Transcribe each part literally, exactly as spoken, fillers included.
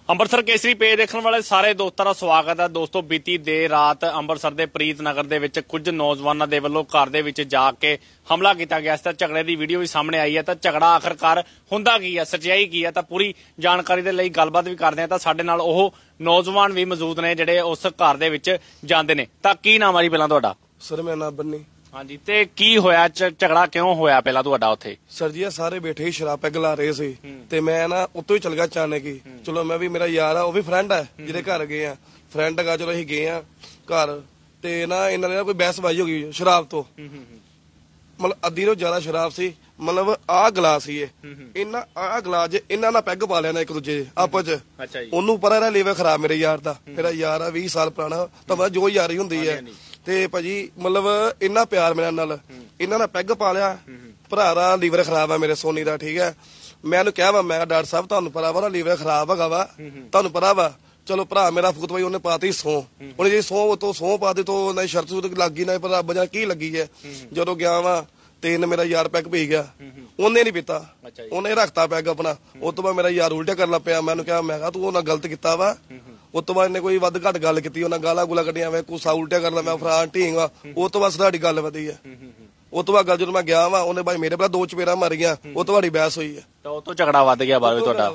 ਅੰਮ੍ਰਿਤਸਰ ਕੇਸਰੀ page ਦੇਖਣ ਵਾਲੇ ਸਾਰੇ ਦੋਸਤਾਂ ਦਾ ਸਵਾਗਤ ਹੈ। ਦੋਸਤੋ, ਬੀਤੀ ਦੇਰ ਰਾਤ ਅੰਮ੍ਰਿਤਸਰ ਦੇ ਪ੍ਰੀਤ ਨਗਰ ਦੇ ਵਿੱਚ ਕੁਝ ਨੌਜਵਾਨਾਂ ਦੇ ਵੱਲੋਂ ਘਰ ਦੇ ਵਿੱਚ ਜਾ ਕੇ ਹਮਲਾ ਕੀਤਾ ਗਿਆ ਸੀ ਤਾਂ ਝਗੜੇ ਦੀ ਵੀਡੀਓ ਵੀ ਸਾਹਮਣੇ ਆਈ ਹੈ। ਤਾਂ ਝਗੜਾ ਆਖਰਕਾਰ ਹੁੰਦਾ ਕੀ ਹੈ, ਸੱਚਾਈ ਕੀ ਹੈ, ਤਾਂ ਪੂਰੀ ਜਾਣਕਾਰੀ ਦੇ ਲਈ ਗੱਲਬਾਤ ਵੀ ਕਰਦੇ ਹਾਂ। ਤਾਂ ਸਾਡੇ ਨਾਲ ਉਹ ਨੌਜਵਾਨ ਵੀ ਮੌਜੂਦ ਨੇ ਜਿਹੜੇ ਉਸ ਘਰ ਦੇ ਵਿੱਚ ਜਾਂਦੇ ਨੇ। ਤਾਂ ਕੀ ਨਾਮ ਆ ਜੀ ਪਹਿਲਾਂ ਤੁਹਾਡਾ? ਸਰ ਮੇਰਾ ਨਾਮ ਬੰਨੀ। ਹਾਂਜੀ, ਤੇ ਕੀ ਹੋਇਆ, ਝਗੜਾ ਕਿਉਂ ਹੋਇਆ ਪਹਿਲਾਂ ਤੁਹਾਡਾ ਉੱਥੇ? ਸਰ ਜੀ ਸਾਰੇ ਬੈਠੇ ਹੀ ਸ਼ਰਾਬ ਪੈਗ ਲਾ ਰਹੇ ਸੀ ਤੇ ਮੈਂ ਨਾ ਉੱਤੋਂ ਹੀ ਚਲ ਗਿਆ ਅਚਾਨਕ ਹੀ। ਚਲੋ ਮੈਂ ਵੀ, ਮੇਰਾ ਯਾਰ ਆ, ਉਹ ਵੀ ਫਰੈਂਡ ਹੈ ਜਿਹਦੇ ਘਰ ਗਏ ਆ, ਫਰੈਂਡ ਹੈਗਾ। ਚਲੋ ਅਸੀਂ ਗਏ ਆ ਘਰ ਤੇ ਨਾ ਇਹਨਾਂ ਨੇ ਕੋਈ ਬਹਿਸਬਾਜ਼ੀ ਹੋ ਗਈ ਸ਼ਰਾਬ ਤੋਂ। ਮਤਲਬ ਅੱਧੀ ਤੋਂ ਜ਼ਿਆਦਾ ਸ਼ਰਾਬ ਸੀ। ਮਤਲਬ ਆਹ ਗਲਾਸ ਸੀ, ਇਹ ਇਹਨਾਂ ਆਹ ਗਲਾਸ ਇਹਨਾਂ ਨਾਲ ਪੈਗ ਪਾ ਲਿਆ ਨਾ ਇੱਕ ਦੂਜੇ ਆਪਸ ਚ। ਉਹਨੂੰ ਪਤਾ ਇਹਦਾ ਲੀਵਰ ਖਰਾਬ ਮੇਰੇ ਯਾਰ ਦਾ। ਮੇਰਾ ਯਾਰ ਆ ਵੀਹ ਸਾਲ ਪੁਰਾਣਾ, ਤਾਂ ਜੋ ਯਾਰੀ ਹੁੰਦੀ ਹੈ। ਤੇ ਭਾਜੀ ਮਤਲਬ ਇੰਨਾ ਪਿਆਰ ਮੇਰੇ ਨਾਲ, ਇਹਨਾਂ ਨੇ ਪੈਗ ਪਾ ਲਿਆ। ਭਰਾ ਦਾ ਲੀਵਰ ਖਰਾਬ ਆ ਮੇਰੇ ਸੋਨੀ ਦਾ, ਠੀਕ ਹੈ। ਮੈਂ ਉਹਨੂੰ ਕਿਹਾ ਵਾ, ਮੈਂ ਕਿਹਾ ਡਾਕਟਰ ਸਾਹਿਬ ਤੁਹਾਨੂੰ ਪਤਾ ਵਾ ਲੀਵਰ ਖਰਾਬ ਹੈਗਾ ਵਾ, ਤੁਹਾਨੂੰ ਪਤਾ ਵਾ। ਚਲੋ ਭਰਾ ਮੇਰਾ ਫੂਤ ਬਾਈ ਉਹਨੇ ਪਾਤੀ ਸੌ, ਉਹਨੇ ਜੇ ਸੌ ਤੋਂ ਸੌ ਪਾਤੀ ਤੋਂ ਨਾ ਸ਼ਰਤ ਸ਼ੁਰਤ ਲੱਗ ਗਈ ਨਾ ਪਤਾ ਬਜਾ ਕੀ ਲੱਗੀ ਹੈ। ਜਦੋਂ ਗਿਆ ਵਾ ਤੇ ਇਹਨੇ ਮੇਰਾ ਯਾਰ ਪੈਗ ਪੀ ਗਿਆ, ਉਹਨੇ ਨੀ ਪੀਤਾ, ਉਹਨੇ ਰੱਖਤਾ ਪੈਗ ਆਪਣਾ। ਉਸ ਤੋਂ ਬਾਅਦ ਮੇਰਾ ਯਾਰ ਉਲਟਾ ਕਰਨ ਲੱਗ ਪਿਆ। ਮੈਂ ਉਹਨੂੰ ਕਿਹਾ, ਮੈਂ ਕਿਹਾ ਤੂੰ ਉਹਨਾਂ ਗਲਤ ਕੀਤਾ ਵਾ। ਉਸ ਤੋਂ ਬਾਅਦ ਇਹਨੇ ਕੋਈ ਵੱਧ ਘੱਟ ਗੱਲ ਕੀਤੀ, ਉਹਨਾਂ ਗਾਲਾਂ ਗੁਲਾ ਕੱਢੀਆਂ, ਮੈਂ ਕੁਸਾ ਉਲਟਿਆ ਕਰਨਾ, ਮੈਂ ਫਰਾਂ ਢੀਂਗਾ। ਉਸ ਤੋਂ ਬਾਅਦ ਸਾਡੀ ਗੱਲ ਵਧੀ ਹੈ। ਉਸ ਤੋਂ ਬਾਅਦ ਗੱਲ ਜਦੋਂ ਮੈਂ ਗਿਆ ਵਾ, ਉਹਨੇ ਬਾਈ ਮੇਰੇ ਪਹਿਲਾਂ ਦੋ ਚਪੇੜਾਂ ਮਾਰੀਆਂ, ਉਹ ਤੋਂ ਬਾਅਦ ਬਹਿਸ ਹੋਈ ਹੈ। ਤਾਂ ਉਹ ਤੋਂ ਝਗੜਾ ਵੱਧ ਗਿਆ ਬਾਅਦ ਵਿੱਚ ਤੁਹਾਡਾ?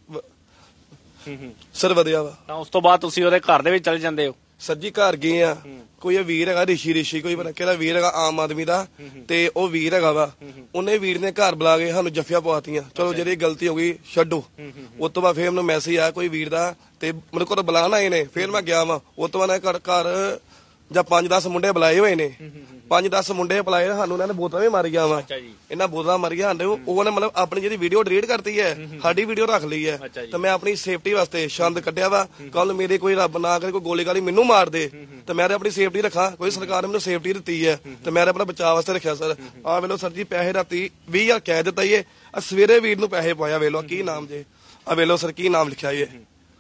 ਸਰ ਵਧੀਆ ਵਾ। ਤਾਂ ਉਸ ਤੋਂ ਬਾਅਦ ਤੁਸੀਂ ਉਹਦੇ ਘਰ ਦੇ ਵਿੱਚ ਚਲੇ ਜਾਂਦੇ ਹੋ? ਸਰ ਜੀ ਘਰ ਗਏ ਆ, ਕੋਈ ਵੀਰ ਹੈਗਾ ਰਿਸ਼ੀ ਰਿਸ਼ੀ ਕੋਈ ਪਤਾ ਕਿਹੜਾ ਵੀਰ ਹੈਗਾ ਆਮ ਆਦਮੀ ਦਾ, ਤੇ ਉਹ ਵੀਰ ਹੈਗਾ ਵਾ। ਉਹਨੇ ਵੀਰ ਨੇ ਘਰ ਬੁਲਾ ਕੇ ਸਾਨੂੰ ਜੱਫੀਆਂ ਪਵਾਤੀਆਂ। ਚਲੋ ਜਿਹੜੀ ਗਲਤੀ ਹੋ ਗਈ ਛੱਡੋ। ਉਸ ਤੋਂ ਬਾਅਦ ਫੇਰ ਮੈਨੂੰ ਮੈਸੇਜ ਆਇਆ ਕੋਈ ਵੀਰ ਦਾ, ਤੇ ਮੇਰੇ ਕੋਲ ਬੁਲਾਣ ਆਏ ਨੇ। ਫੇਰ ਮੈਂ ਗਿਆ ਵਾ। ਉਸ ਤੋਂ ਬਾਅਦ ਘਰ ਘਰ ਜਾਂ ਪੰਜ ਦਸ ਮੁੰਡੇ ਬੁਲਾਏ ਹੋਏ ਨੇ, ਪੰਜ ਦਸ ਮੁੰਡੇ ਬੁਲਾਏ। ਸਾਨੂੰ ਇਹਨਾਂ ਨੇ ਬੋਤਲਾਂ ਵੀ ਮਾਰੀਆਂ ਵਾ, ਇਹਨਾਂ ਬੋਤਲਾਂ ਮਾਰੀਆਂ ਸਾਡੇ। ਉਹਨੇ ਮਤਲਬ ਆਪਣੀ ਜਿਹੜੀ ਵੀਡੀਓ ਡਿਲੀਟ ਕਰਤੀ ਹੈ, ਸਾਡੀ ਵੀਡੀਓ ਰੱਖ ਲਈ ਹੈ। ਤੇ ਮੈਂ ਆਪਣੀ ਸੇਫਟੀ ਵਾਸਤੇ ਛੰਦ ਕੱਢਿਆ ਵਾ। ਕੱਲ ਮੇਰੇ ਕੋਈ ਰੱਬ ਨਾ ਕਰੇ ਕੋਈ ਗੋਲੀ ਗਾਲੀ ਮੈਨੂੰ ਮਾਰ ਦੇ ਤੇ ਮੈਂ ਆਪਣੀ ਸੇਫਟੀ ਰੱਖਾਂ। ਕੋਈ ਸਰਕਾਰ ਨੇ ਮੈਨੂੰ ਸੇਫਟੀ ਦਿੱਤੀ ਹੈ ਤੇ ਮੈਂ ਆਪਣਾ ਬਚਾਅ ਵਾਸਤੇ ਰੱਖਿਆ। ਸਰ ਆਹ ਵੇਲੋ ਸਰ ਜੀ, ਪੈਸੇ ਰਾਤੀ ਵੀਹ ਹਜ਼ਾਰ ਕਹਿ ਦਿੱਤਾ ਏ, ਸਵੇਰੇ ਵੀਰ ਨੂੰ ਪੈਸੇ ਪਾਇਆ। ਵੇਲੋ ਕੀ ਨਾਮ ਜੇ, ਆ ਵੇਲੋ ਸਰ ਕੀ ਨਾਮ ਲਿਖਿਆ ਏ,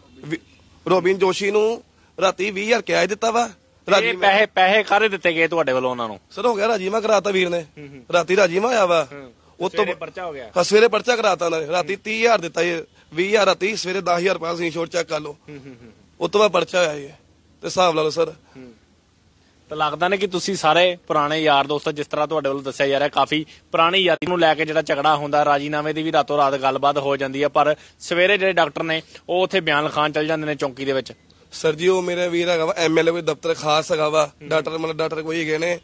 ਰੋਬਿਨ ਜੋਸ਼ੀ ਨੂੰ ਰਾਤੀ ਵੀਹ ਹਜ਼ਾਰ ਕਹਿ ਦਿੱਤਾ ਵਾ। ਰਾਜੀ ਪੈਸੇ ਪੈਸੇ ਕਾਹਦੇ ਦਿੱਤੇ ਗਏ ਤੁਹਾਡੇ ਵੱਲੋਂ ਉਹਨਾਂ ਨੂੰ? ਸਰ ਹੋ ਗਿਆ ਰਾਜੀਮਾ ਕਰਾਤਾ ਵੀਰ ਨੇ, ਰਾਤੀ ਰਾਜੀਮਾ ਆਇਆ ਵਾ। ਉਹ ਤੋਂ ਪਰਚਾ ਹੋ ਗਿਆ, ਹਾਂ ਸਵੇਰੇ ਪਰਚਾ ਕਰਾਤਾ ਉਹਨਾਂ ਨੇ। ਰਾਤੀ ਤੀਹ ਹਜ਼ਾਰ ਦਿੱਤਾ ਇਹ, ਵੀਹ ਹਜ਼ਾਰ ਰਾਤੀ, ਸਵੇਰੇ ਦਸ ਹਜ਼ਾਰ ਪਾਸ ਇੰਸ਼ੋਰ ਚੈੱਕ ਕਰ ਲਓ। ਉਸ ਤੋਂ ਬਾਅਦ ਪਰਚਾ ਆਇਆ ਇਹ, ਤੇ ਹਿਸਾਬ ਲਾ ਲਓ ਸਰ। ਤਾਂ ਲੱਗਦਾ ਨੇ ਕਿ ਤੁਸੀਂ ਸਾਰੇ ਪੁਰਾਣੇ ਯਾਰ ਦੋਸਤ, ਜਿਸ ਤਰ੍ਹਾਂ ਤੁਹਾਡੇ ਵੱਲੋਂ ਦੱਸਿਆ ਜਾ ਰਿਹਾ, ਕਾਫੀ ਪੁਰਾਣੀ ਯਾਰੀ ਨੂੰ ਲੈ ਕੇ ਜਿਹੜਾ ਝਗੜਾ ਹੁੰਦਾ, ਰਾਜੀਨਾਮੇ ਦੀ ਵੀ ਰਾਤੋਂ ਰਾਤ ਗੱਲਬਾਤ ਹੋ ਜਾਂਦੀ ਹੈ, ਪਰ ਸਵੇਰੇ ਜਿਹੜੇ ਡਾਕਟਰ ਨੇ ਉਹ ਉੱਥੇ ਬਿਆਨ ਲਿਖਾਉਣ ਚੱਲ ਜਾਂਦੇ ਨੇ ਚੌਂਕੀ ਦੇ ਵਿੱਚ। ਸਰ ਜੀ ਉਹ ਮੇਰੇ ਵੀਰ ਹੈਗਾ ਵਾ, ਐਮ ਐਲ ਏ ਕੋਈ ਦਫ਼ਤਰ ਖਾਸ ਹੈਗਾ ਵਾ, ਡਾਕਟਰ ਮਤਲਬ ਡਾਕਟਰ ਕੋਈ ਹੈਗੇ ਨੇ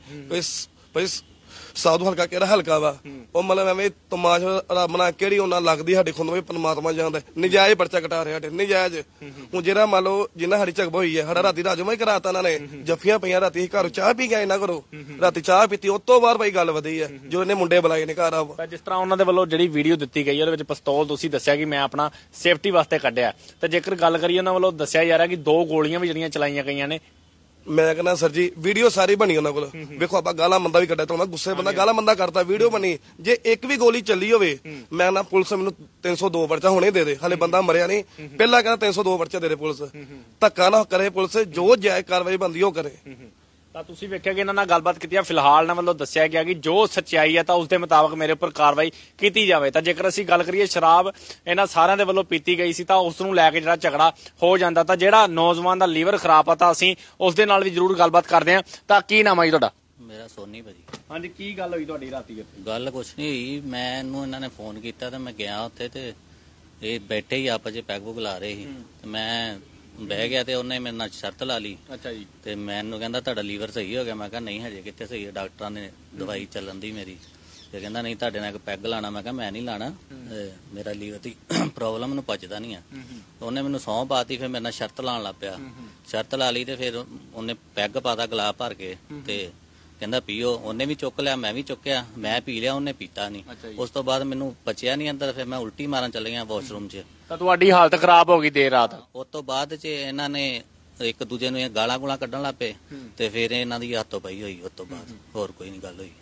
ਕੋਈ ਸਾਧੂ ਹਲਕਾ ਕਿਹੜਾ ਹਲਕਾ ਵਾ, ਉਹ ਮਤਲਬ ਐਵੇਂ ਤਮਾਸ਼ ਰੱਬ ਨਾਲ ਕਿਹੜੀ ਉਹਨਾਂ ਲੱਗਦੀ ਸਾਡੀ ਖੁੰਦ ਵੀ ਪਰਮਾਤਮਾ ਜਾਣਦਾ। ਨਜਾਇਜ਼ ਪਰਚਾ ਕਟਾ ਰਿਹਾ ਸਾਡੇ, ਨਜਾਇਜ਼। ਹੁਣ ਜਿਹੜਾ ਮੰਨ ਲਓ ਜਿੰਨਾ ਸਾਡੀ ਝਗਬ ਹੋਈ ਹੈ, ਸਾਡਾ ਰਾਤੀ ਰਾਜਮਾ ਹੀ ਕਰਾਤਾ ਇਹਨਾਂ ਨੇ, ਜੱਫੀਆਂ ਪਈਆਂ। ਰਾਤੀ ਘਰੋਂ ਚਾਹ ਪੀ ਗਏ ਇਹਨਾਂ ਘਰੋਂ, ਰਾਤੀ ਚਾਹ ਪੀਤੀ। ਉਸ ਤੋਂ ਬਾਅਦ ਭਾਈ ਗੱਲ ਵਧੀ ਹੈ ਜੋ ਇਹਨੇ ਮੁੰਡੇ ਬੁਲਾਏ ਨੇ ਘਰ ਆ। ਜਿਸ ਤਰ੍ਹਾਂ ਉਹਨਾਂ ਦੇ ਵੱਲੋਂ ਜਿਹੜੀ ਵੀਡੀਓ ਦਿੱਤੀ ਗਈ ਉਹਦੇ ਵਿੱਚ ਪਿਸਤੌਲ ਤੁਸੀਂ ਦੱਸਿਆ ਕਿ ਮੈਂ ਆਪਣਾ ਸੇਫਟੀ ਵਾਸਤੇ ਕੱਢਿਆ, ਤੇ ਜੇਕਰ ਗੱਲ ਕਰੀਏ ਉਹਨਾਂ ਵੱਲੋਂ ਦੱਸਿਆ ਜਾ ਰਿਹਾ ਕਿ ਦੋ ਗੋਲੀਆਂ ਵੀ ਜਿਹੜੀਆਂ ਚਲਾਈਆਂ ਗਈਆਂ ਨੇ। ਮੈਂ ਕਹਿੰਦਾ ਸਰ ਜੀ ਵੀਡੀਓ ਸਾਰੀ ਬਣੀ ਉਹਨਾਂ ਕੋਲ। ਵੇਖੋ ਆਪਾਂ ਗਾਲਾਂ ਮੰਦਾ ਵੀ ਕੱਢਿਆ, ਤੁਹਾਨੂੰ ਗੁੱਸੇ ਬੰਦਾ ਗਾਲਾਂ ਮੰਦਾ ਕਰਤਾ, ਵੀਡੀਓ ਬਣੀ। ਜੇ ਇੱਕ ਵੀ ਗੋਲੀ ਚੱਲੀ ਹੋਵੇ, ਮੈਂ ਨਾ ਪੁਲਿਸ ਮੈਨੂੰ ਤਿੰਨ ਸੌ ਦੋ ਪਰਚਾ ਹੁਣੇ ਦੇ ਦੇ, ਹਲੇ ਬੰਦਾ ਮਰਿਆ ਨਹੀਂ। ਪਹਿਲਾਂ ਕਹਿੰਦਾ ਤਿੰਨ ਸੌ ਦੋ ਪਰਚਾ ਦੇ ਦੇ ਪੁਲਿਸ, ਧੱਕਾ ਨਾ ਕਰੇ ਪੁਲਿਸ, ਜੋ ਜਾਇਜ਼ ਕਾਰਵਾਈ ਬਣਦੀ ਉਹ ਕਰੇ। ਤਾਂ ਤੁਸੀਂ ਵੇਖਿਆ ਕਿ ਇਹਨਾਂ ਨਾਲ ਗੱਲਬਾਤ ਕੀਤੀ ਆ। ਫਿਲਹਾਲ ਇਹਨਾਂ ਵੱਲੋਂ ਦੱਸਿਆ ਗਿਆ ਕਿ ਜੋ ਸੱਚਾਈ ਹੈ ਤਾਂ ਉਸ ਦੇ ਮੁਤਾਬਕ ਮੇਰੇ ਉੱਪਰ ਕਾਰਵਾਈ ਕੀਤੀ ਜਾਵੇ। ਤਾਂ ਜੇਕਰ ਅਸੀਂ ਗੱਲ ਕਰੀਏ ਸ਼ਰਾਬ ਇਹਨਾਂ ਸਾਰਿਆਂ ਦੇ ਵੱਲੋਂ ਪੀਤੀ ਗਈ ਸੀ ਤਾਂ ਉਸ ਨੂੰ ਲੈ ਕੇ ਜਿਹੜਾ ਝਗੜਾ ਹੋ ਜਾਂਦਾ। ਤਾਂ ਜਿਹੜਾ ਨੌਜਵਾਨ ਦਾ ਲੀਵਰ ਖਰਾਬ ਆ ਤਾਂ ਅਸੀਂ ਉਸ ਦੇ ਨਾਲ ਵੀ ਜ਼ਰੂਰ ਗੱਲਬਾਤ ਕਰਦੇ ਹਾਂ। ਤਾਂ ਕੀ ਨਾਮ ਹੈ ਜੀ ਤੁਹਾਡਾ? ਮੇਰਾ ਸੋਨੀ ਭਾਜੀ। ਹਾਂਜੀ, ਕੀ ਗੱਲ ਹੋਈ ਤੁਹਾਡੀ ਰਾਤੀ? ਗੱਲ ਕੁਛ ਨਹੀਂ ਹੋਈ, ਮੈਨੂੰ ਇਹਨਾਂ ਨੇ ਫੋਨ ਕੀਤਾ ਤੇ ਮੈਂ ਗਿਆ ਉੱਥੇ, ਤੇ ਇਹ ਬੈਠੇ ਹੀ ਆਪਸ ਚ ਪੈਗ ਪੁਗ ਲਾ ਰਹੇ ਸੀ। ਤੇ ਮੈਂ ਬਹਿ ਗਿਆ ਤੇ ਉਹਨੇ ਮੇਰੇ ਨਾਲ ਸ਼ਰਤ ਲਾ ਲਈ। ਅੱਛਾ ਜੀ। ਤੇ ਮੈਨੂੰ ਕਹਿੰਦਾ ਤੁਹਾਡਾ ਲੀਵਰ ਸਹੀ ਹੋ ਗਿਆ। ਮੈਂ ਕਿਹਾ ਨਹੀਂ ਹਜੇ ਕਿੱਥੇ ਸਹੀ ਹੈ, ਡਾਕਟਰਾਂ ਨੇ ਦਵਾਈ ਚੱਲਣ ਦੀ ਮੇਰੀ। ਤੇ ਕਹਿੰਦਾ ਨਹੀਂ ਤੁਹਾਡੇ ਨਾਲ ਇੱਕ ਪੈਗ ਲਾਣਾ। ਮੈਂ ਕਿਹਾ ਮੈਂ ਨਹੀਂ ਲਾਣਾ, ਮੇਰਾ ਲੀਵਰ ਦੀ ਪ੍ਰੋਬਲਮ ਮੈਨੂੰ ਪਚਦਾ ਨਹੀਂ ਆ। ਉਹਨੇ ਮੈਨੂੰ ਸਹੁੰ ਪਾਤੀ, ਫਿਰ ਮੇਰੇ ਨਾਲ ਸ਼ਰਤ ਲਾਉਣ ਲੱਗ ਪਿਆ। ਸ਼ਰਤ ਲਾ ਲਈ ਤੇ ਫਿਰ ਉਹਨੇ ਪੈਗ ਪਾਤਾ ਗਲਾਸ ਭਰ ਕੇ, ਤੇ ਕਹਿੰਦਾ ਪੀਓ। ਉਹਨੇ ਵੀ ਚੁੱਕ ਲਿਆ, ਮੈਂ ਵੀ ਚੁੱਕਿਆ, ਮੈਂ ਪੀ ਲਿਆ, ਉਹਨੇ ਪੀਤਾ ਨਹੀਂ। ਉਸ ਤੋਂ ਬਾਅਦ ਮੈਨੂੰ ਪਚਿਆ ਨਹੀਂ ਅੰਦਰ, ਫਿਰ ਮੈਂ ਉਲਟੀ ਮਾਰਨ ਚੱਲ ਗਿਆ ਵਾਸ਼ਰੂਮ 'ਚ। ਤਾਂ ਤੁਹਾਡੀ ਹਾਲਤ ਖਰਾਬ ਹੋ ਗਈ ਦੇਰ ਰਾਤ? ਉਸ ਤੋਂ ਬਾਅਦ 'ਚ ਇਹਨਾਂ ਨੇ ਇੱਕ ਦੂਜੇ ਨੂੰ ਗਾਲਾਂ ਗੂਲਾਂ ਕੱਢਣ ਲੱਗ ਪਏ, ਤੇ ਫਿਰ ਇਹਨਾਂ ਦੀ ਹੱਥੋਂ ਪਈ ਹੋਈ। ਉਸ ਤੋਂ ਬਾਅਦ ਹੋਰ ਕੋਈ ਨਹੀਂ ਗੱਲ ਹੋਈ।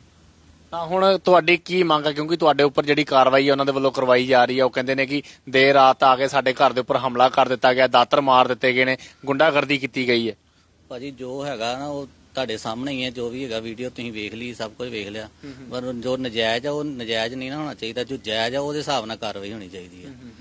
ਤਾਂ ਹੁਣ ਤੁਹਾਡੀ ਕੀ ਮੰਗ ਹੈ? ਕਿਉਂਕਿ ਤੁਹਾਡੇ ਉੱਪਰ ਜਿਹੜੀ ਕਾਰਵਾਈ ਉਹਨਾਂ ਦੇ ਵੱਲੋਂ ਕਰਵਾਈ ਜਾ ਰਹੀ ਹੈ, ਉਹ ਕਹਿੰਦੇ ਨੇ ਕਿ ਦੇਰ ਰਾਤ ਆ ਕੇ ਸਾਡੇ ਘਰ ਦੇ ਉੱਪਰ ਹਮਲਾ ਕਰ ਦਿੱਤਾ ਗਿਆ, ਦਾਤਰ ਮਾਰ ਦਿੱਤੇ ਗਏ ਨੇ, ਗੁੰਡਾਗਰਦੀ ਕੀਤੀ ਗਈ ਹੈ। ਭਾਜੀ ਜੋ ਹੈਗਾ ਨਾ ਉਹ ਤੁਹਾਡੇ ਸਾਹਮਣੇ ਹੀ ਹੈ, ਜੋ ਵੀ ਹੈਗਾ ਵੀਡੀਓ ਤੁਸੀਂ ਵੇਖ ਲਈ, ਸਭ ਕੁਝ ਵੇਖ ਲਿਆ। ਪਰ ਜੋ ਨਜਾਇਜ਼ ਆ ਉਹ ਨਜਾਇਜ਼ ਨਹੀਂ ਨਾ ਹੋਣਾ ਚਾਹੀਦਾ, ਜੋ ਜਾਇਜ਼ ਆ ਉਹਦੇ ਹਿਸਾਬ ਨਾਲ ਕਾਰਵਾਈ ਹੋਣੀ ਚਾਹੀਦੀ ਹੈ।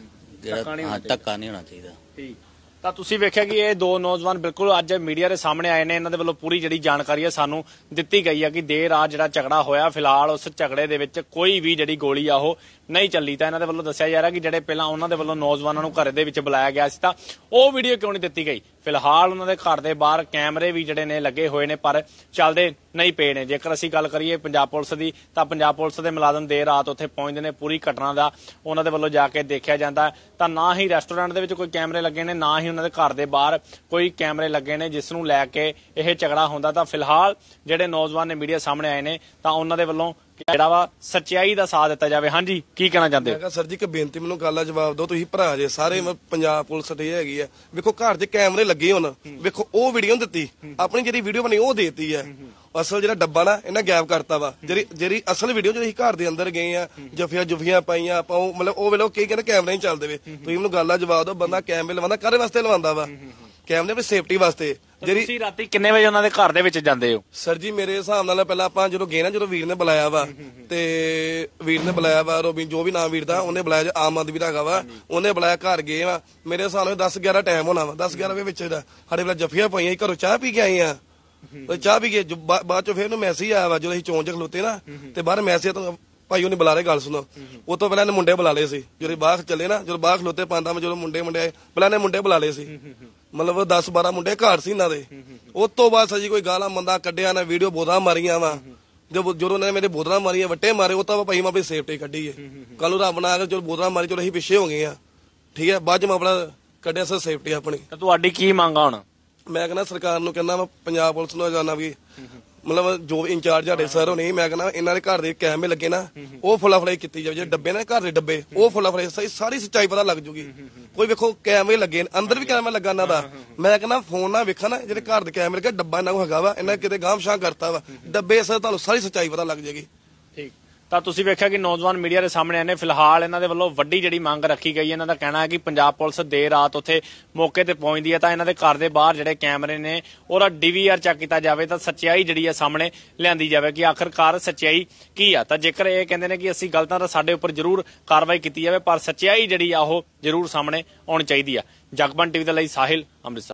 ਜਿਹੜਾ ਹਾਂ ਧੱਕਾ ਨਹੀਂ ਹੋਣਾ ਚਾਹੀਦਾ। ਠੀਕ ਤਾਂ ਤੁਸੀਂ ਵੇਖਿਆ ਕਿ ਇਹ ਦੋ ਨੌਜਵਾਨ ਬਿਲਕੁਲ ਅੱਜ ਮੀਡੀਆ ਦੇ ਸਾਹਮਣੇ ਆਏ ਨੇ। ਇਹਨਾਂ ਦੇ ਵੱਲੋਂ ਪੂਰੀ ਜਿਹੜੀ ਜਾਣਕਾਰੀ ਹੈ ਸਾਨੂੰ ਦਿੱਤੀ ਗਈ ਹੈ ਕਿ ਦੇਰ ਰਾਤ ਜਿਹੜਾ ਝਗੜਾ ਹੋਇਆ, ਫਿਲਹਾਲ ਉਸ ਝਗੜੇ ਦੇ ਵਿੱਚ ਕੋਈ ਵੀ ਜਿਹੜੀ ਗੋਲੀ ਆ ਉਹ ਨਹੀਂ ਚੱਲੀ। ਤਾਂ ਇਹਨਾਂ ਦੇ ਵੱਲੋਂ ਦੱਸਿਆ ਜਾ ਰਿਹਾ ਕਿ ਜਿਹੜੇ ਪਹਿਲਾਂ ਉਹਨਾਂ ਦੇ ਵੱਲੋਂ ਨੌਜਵਾਨਾਂ ਨੂੰ ਘਰ ਦੇ ਵਿੱਚ ਬੁਲਾਇਆ ਗਿਆ ਸੀ ਤਾਂ ਉਹ ਵੀਡੀਓ ਕਿਉਂ ਨਹੀਂ ਦਿੱਤੀ ਗਈ। ਫਿਲਹਾਲ ਉਹਨਾਂ ਦੇ ਘਰ ਦੇ ਬਾਹਰ ਕੈਮਰੇ ਵੀ ਜਿਹੜੇ ਨੇ ਲੱਗੇ ਹੋਏ ਨੇ ਪਰ ਚੱਲਦੇ ਨਹੀਂ ਪਏ ਨੇ। ਜੇਕਰ ਅਸੀਂ ਗੱਲ ਕਰੀਏ ਪੰਜਾਬ ਪੁਲਿਸ ਦੀ ਤਾਂ ਪੰਜਾਬ ਪੁਲਿਸ ਦੇ ਮੁਲਾਜ਼ਮ ਦੇਰ ਰਾਤ ਉੱਥੇ ਪਹੁੰਚਦੇ ਨੇ, ਪੂਰੀ ਘਟਨਾ ਦਾ ਉਹਨਾਂ ਦੇ ਵੱਲੋਂ ਜਾ ਕੇ ਦੇਖਿਆ ਜਾਂਦਾ ਤਾਂ ਨਾ ਹੀ ਰੈਸਟੋਰੈਂਟ ਦੇ ਵਿੱਚ ਕੋਈ ਕੈਮਰੇ ਲੱਗੇ ਨੇ, ਨਾ ਹੀ ਉਹਨਾਂ ਦੇ ਘਰ ਦੇ ਬਾਹਰ ਕੋਈ ਕੈਮਰੇ ਲੱਗੇ ਨੇ ਜਿਸ ਨੂੰ ਲੈ ਕੇ ਇਹ ਝਗੜਾ ਹੁੰਦਾ। ਤਾਂ ਫਿਲਹਾਲ ਜਿਹੜੇ ਨੌਜਵਾਨ ਨੇ ਮੀਡੀਆ ਸਾਹਮਣੇ ਆਏ ਨੇ ਤਾਂ ਉਹਨਾਂ ਦੇ ਵੱਲੋਂ ਜਿਹੜਾ ਵਾ ਸੱਚਾਈ ਦਾ ਸਾਥ ਦਿੱਤਾ ਜਾਵੇ। ਹਾਂਜੀ ਕੀ ਕਹਿਣਾ ਚਾਹੁੰਦੇ ਹੋ? ਮੈਂ ਕਿਹਾ ਸਰ ਜੀ ਇੱਕ ਬੇਨਤੀ ਮੈਨੂੰ ਗੱਲ ਦਾ ਜਵਾਬ ਦਿਓ। ਤੁਸੀਂ ਭਰਾ ਜੇ ਸਾਰੇ ਪੰਜਾਬ ਪੁਲਿਸ ਤੇ ਹੈਗੀ ਆ, ਵੇਖੋ ਘਰ 'ਚ ਕੈਮਰੇ ਲੱਗੇ ਹੋਣ, ਵੇਖੋ ਉਹ ਵੀਡੀਓ ਦਿੱਤੀ, ਆਪਣੀ ਜਿਹੜੀ ਵੀਡੀਓ ਬਣੀ ਉਹ ਦੇਤੀ ਹੈ। ਅਸਲ ਜਿਹੜਾ ਡੱਬਾ ਨਾ ਇਹਨਾਂ ਗਾਇਬ ਕਰਤਾ ਵਾ। ਜਿਹੜੀ ਜਿਹੜੀ ਅਸਲ ਵੀਡੀਓ ਜਿਹੜੀ ਘਰ ਦੇ ਅੰਦਰ ਗਏ ਆ, ਜਫੀਆਂ ਜੁਫੀਆਂ ਪਾਈਆਂ ਆਪਾਂ, ਉਹ ਮਤਲਬ ਉਹ ਵੇਲੇ ਕੀ ਕਹਿੰਦੇ ਕੈਮਰੇ ਨਹੀਂ ਚੱਲਦੇ ਵੇ। ਤੁਸੀਂ ਮੈਨੂੰ ਗੱਲ ਦਾ ਜਵਾਬ ਦਿਓ, ਬੰਦਾ ਕੈਮਰੇ ਲਵਾਉਂਦਾ ਕਾਹਦੇ ਵਾਸਤੇ ਲਵਾਉਂਦਾ ਵਾ? ਕੈਮਰੇ ਆਪਣੀ ਸੇਫਟੀ ਵਾਸਤੇ। ਜਿਹੜੀ ਤੁਸੀਂ ਰਾਤੀ ਕਿੰਨੇ ਵਜੇ ਉਹਨਾਂ ਦੇ ਘਰ ਦੇ ਵਿੱਚ ਜਾਂਦੇ ਹੋ? ਸਰ ਜੀ ਮੇਰੇ ਹਿਸਾਬ ਨਾਲ ਪਹਿਲਾਂ ਆਪਾਂ ਜਦੋਂ ਗਏ ਨਾ, ਜਦੋਂ ਵੀਰ ਨੇ ਬੁਲਾਇਆ ਵਾ ਤੇ ਵੀਰ ਨੇ ਬੁਲਾਇਆ ਵਾ ਰੋਬੀ ਜੋ ਵੀ ਨਾਮ ਵੀਰ ਦਾ ਉਹਨੇ ਬੁਲਾਇਆ, ਆਮ ਆਦਮੀ ਦਾ ਹੈਗਾ ਵਾ, ਉਹਨੇ ਬੁਲਾਇਆ ਘਰ ਗਏ ਵਾ। ਮੇਰੇ ਹਿਸਾਬ ਨਾਲ ਦਸ ਗਿਆਰਾਂ ਟਾਈਮ ਹੋਣਾ ਵਾ, ਦਸ ਗਿਆਰਾਂ ਵਜੇ ਵਿੱਚ ਸਾਡੇ ਵੇਲੇ ਜਫੀਆਂ ਪਾਈਆਂ, ਘਰੋਂ ਚਾਹ ਪੀ ਕੇ ਆਏ ਆ। ਚਾਹ ਪੀ ਕੇ ਬਾਅਦ ਚੋਂ ਫਿਰ ਉਹਨੂੰ ਮੈਸੇਜ ਆਇਆ ਵਾ ਜਦੋਂ ਅਸੀਂ ਚੌਂਚ ਖਲੋਤੇ ਨਾ ਤੇ ਬਾਹਰ ਮੈਸੇਜ ਤੋਂ ਭਾਈ ਉਹਨੇ ਬੁਲਾ ਰਹੇ, ਗੱਲ ਸੁਣੋ। ਉਹ ਤੋਂ ਪਹਿਲਾਂ ਇਹਨੇ ਮੁੰਡੇ ਬੁਲਾ ਲਏ ਸੀ, ਜਦੋਂ ਬਾਹਰ ਚੱਲੇ ਨਾ, ਜਦੋਂ ਬਾਹਰ ਖਲੋਤੇ ਪਾਂਦਾ ਮੈਂ ਜਦੋਂ ਮੁੰਡੇ ਮੁੰਡੇ ਆਏ ਪਹਿਲਾਂ ਇਹਨੇ ਮੁੰਡੇ ਬੁਲਾ ਲਏ ਸੀ, ਮਤਲਬ ਦਸ ਬਾਰਾਂ ਮੁੰਡੇ ਘਰ ਸੀ ਇਹਨਾਂ ਦੇ। ਉਸ ਤੋਂ ਬਾਅਦ ਸਜੀ ਕੋਈ ਗਾਲਾਂ ਮੰਦਾ ਕੱਢਿਆ ਨਾ, ਵੀਡੀਓ ਬੋਧਾਂ ਮਾਰੀਆਂ ਵਾ। ਜਦੋਂ ਉਹਨੇ ਮੇਰੇ ਬੋਧਾਂ ਮਾਰੀਆਂ, ਵੱਟੇ ਮਾਰੇ, ਉਹ ਤਾਂ ਭਾਈ ਮੈਂ ਆਪਣੀ ਸੇਫਟੀ ਕੱਢੀ ਹੈ। ਕੱਲ ਨੂੰ ਰੱਬ ਨਾ ਆ ਕੇ ਜਦੋਂ ਬੋਧਾਂ ਮਾਰੀ ਚਲੋ ਅਸੀਂ ਪਿੱਛੇ ਹੋ ਗਏ ਆ, ਠੀਕ ਹੈ, ਬਾਅਦ ਚ ਮੈਂ ਆਪਣਾ ਕੱਢਿਆ ਸਰ ਸੇਫਟੀ ਆਪਣੀ। ਤੁਹਾਡੀ ਕੀ ਮੰਗ ਆ ਹੁਣ? ਮੈਂ ਕਹਿੰਦਾ ਸਰਕਾਰ ਨੂੰ ਕਹਿੰਦਾ ਮੈਂ ਪੰਜਾਬ ਪੁਲਿਸ ਨੂੰ ਜਾਣਾ ਵੀ ਮਤਲਬ ਜੋ ਇੰਚਾਰਜ ਸਾਡੇ ਸਰ ਹੋਣੇ, ਮੈਂ ਕਹਿੰਦਾ ਇਹਨਾਂ ਦੇ ਘਰ ਦੇ ਕੈਮਰੇ ਲੱਗੇ ਨਾ ਉਹ ਫੁੱਲਾ ਫੜਾਈ ਕੀਤੀ ਜਾਵੇ। ਜਿਹੜੇ ਡੱਬੇ ਨਾ ਘਰ ਦੇ ਡੱਬੇ ਉਹ ਫੁੱਲਾ ਫੜਾਈ, ਸਾਰੀ ਸੱਚਾਈ ਪਤਾ ਲੱਗ ਜੂਗੀ। ਕੋਈ ਵੇਖੋ ਕੈਮਰੇ ਲੱਗੇ ਅੰਦਰ ਵੀ ਕੈਮਰਾ ਲੱਗਾ ਇਹਨਾਂ ਦਾ। ਮੈਂ ਕਹਿੰਦਾ ਫੋਨ ਨਾ ਵੇਖਾ ਨਾ, ਜਿਹੜੇ ਘਰ ਦੇ ਕੈਮਰੇ ਲੱਗੇ ਡੱਬਾ ਇਹਨਾਂ ਕੋਲ ਹੈਗਾ ਵਾ, ਇਹਨਾਂ ਕਿਤੇ ਗਾਂਵ ਸ਼ਾਂ ਕਰਤਾ ਵਾ ਡੱਬੇ, ਸਰ ਤੁਹਾਨੂੰ ਸਾਰੀ ਸੱਚਾਈ ਪਤਾ ਲੱਗ ਜਾਏਗੀ। ਠੀਕ ਤਾਂ ਤੁਸੀਂ ਵੇਖਿਆ ਕਿ ਨੌਜਵਾਨ ਮੀਡੀਆ ਦੇ ਸਾਹਮਣੇ ਆਏ ਨੇ। ਫਿਲਹਾਲ ਇਹਨਾਂ ਦੇ ਵੱਲੋਂ ਵੱਡੀ ਜਿਹੜੀ ਮੰਗ ਰੱਖੀ ਗਈ ਹੈ, ਇਹਨਾਂ ਦਾ ਕਹਿਣਾ ਹੈ ਕਿ ਪੰਜਾਬ ਪੁਲਿਸ ਦੇਰ ਰਾਤ ਉੱਥੇ ਮੌਕੇ ਤੇ ਪਹੁੰਚਦੀ ਹੈ ਤਾਂ ਇਹਨਾਂ ਦੇ ਘਰ ਦੇ ਬਾਹਰ ਜਿਹੜੇ ਕੈਮਰੇ ਨੇ ਉਹਦਾ ਡੀਵੀਆਰ ਚੈੱਕ ਕੀਤਾ ਜਾਵੇ ਤਾਂ ਸੱਚਾਈ ਜਿਹੜੀ ਹੈ ਸਾਹਮਣੇ ਲਿਆਂਦੀ ਜਾਵੇ ਕਿ ਆਖਰਕਾਰ ਸੱਚਾਈ ਕੀ ਆ। ਤਾਂ ਜੇਕਰ ਇਹ ਕਹਿੰਦੇ ਨੇ ਕਿ ਅਸੀਂ ਗਲਤ ਹਾਂ ਤਾਂ ਸਾਡੇ ਉੱਪਰ ਜ਼ਰੂਰ ਕਾਰਵਾਈ ਕੀਤੀ ਜਾਵੇ, ਪਰ ਸੱਚਾਈ ਜਿਹੜੀ ਆ ਉਹ ਜ਼ਰੂਰ ਸਾਹਮਣੇ ਆਉਣੀ ਚਾਹੀਦੀ ਆ। ਜਗਬਾਣੀ ਟੀਵੀ ਦੇ ਲਈ ਸਾਹਿਲ, ਅੰਮ੍ਰਿਤਸਰ।